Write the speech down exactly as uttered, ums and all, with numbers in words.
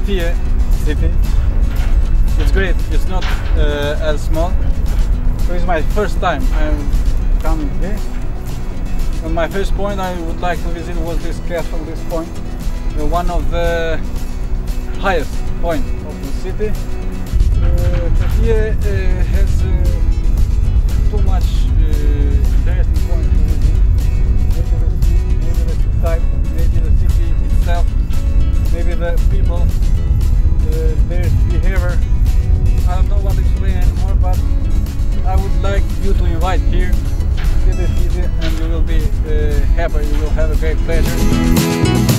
Tafie city. It's great. It's not uh, as small. So it's my first time I'm coming here. And my first point I would like to visit was this castle, this point, uh, one of the highest point of the city. Uh, Tafie uh, has uh, too much uh, interesting points to visit. Maybe the, maybe the seaside, maybe the city itself, maybe the people, uh, their behavior. I don't know what to explain anymore, but I would like you to invite here, see the city, and you will be uh, happy. You will have a great pleasure.